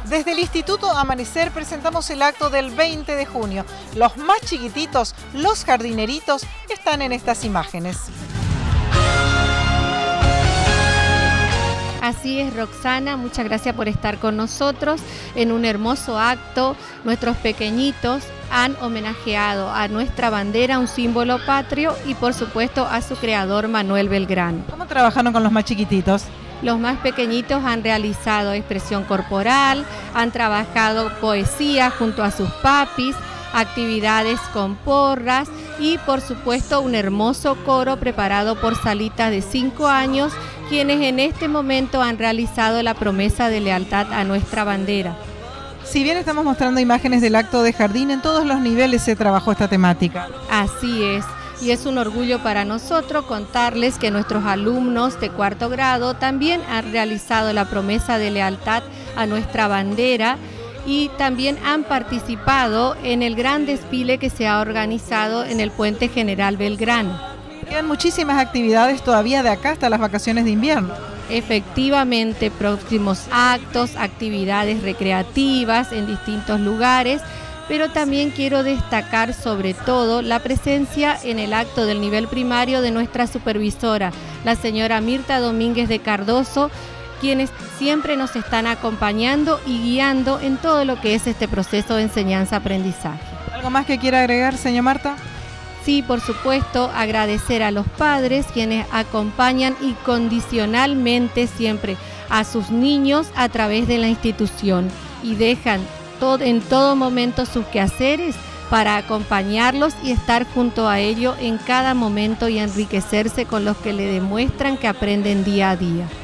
Desde el Instituto Amanecer presentamos el acto del 20 de junio. Los más chiquititos, los jardineritos, están en estas imágenes. Así es, Roxana, muchas gracias por estar con nosotros en un hermoso acto. Nuestros pequeñitos han homenajeado a nuestra bandera, un símbolo patrio, y por supuesto a su creador, Manuel Belgrano. ¿Cómo trabajaron con los más chiquititos? Los más pequeñitos han realizado expresión corporal, han trabajado poesía junto a sus papis, actividades con porras y por supuesto un hermoso coro preparado por Salitas de 5 años, quienes en este momento han realizado la promesa de lealtad a nuestra bandera. Si bien estamos mostrando imágenes del acto de jardín, en todos los niveles se trabajó esta temática. Así es. Y es un orgullo para nosotros contarles que nuestros alumnos de 4º grado también han realizado la promesa de lealtad a nuestra bandera y también han participado en el gran desfile que se ha organizado en el Puente General Belgrano. Quedan muchísimas actividades todavía de acá hasta las vacaciones de invierno. Efectivamente, próximos actos, actividades recreativas en distintos lugares, pero también quiero destacar sobre todo la presencia en el acto del nivel primario de nuestra supervisora, la señora Mirta Domínguez de Cardoso, quienes siempre nos están acompañando y guiando en todo lo que es este proceso de enseñanza-aprendizaje. ¿Algo más que quiera agregar, señora Marta? Sí, por supuesto, agradecer a los padres quienes acompañan incondicionalmente siempre a sus niños a través de la institución y dejan en todo momento sus quehaceres para acompañarlos y estar junto a ellos en cada momento y enriquecerse con los que le demuestran que aprenden día a día.